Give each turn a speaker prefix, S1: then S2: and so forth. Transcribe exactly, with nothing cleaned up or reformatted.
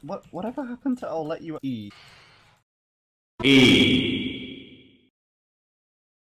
S1: What whatever happened to I'll let you eat?
S2: E.